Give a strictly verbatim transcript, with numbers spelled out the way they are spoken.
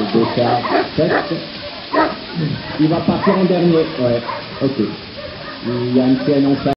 Le Béchard, sept. Il va partir en dernier, ouais, ok. Il y a une chaîne en face.